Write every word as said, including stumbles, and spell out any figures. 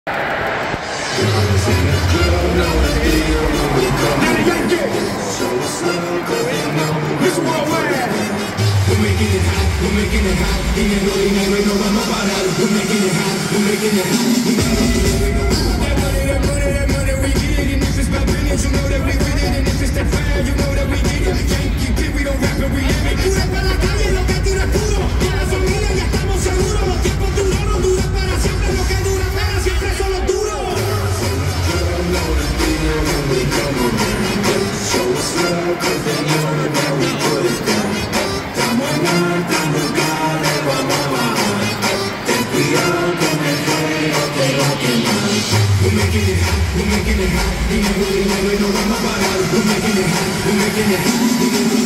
We're making it hot, we know I'm about it. We're making it hot, we're making it hot.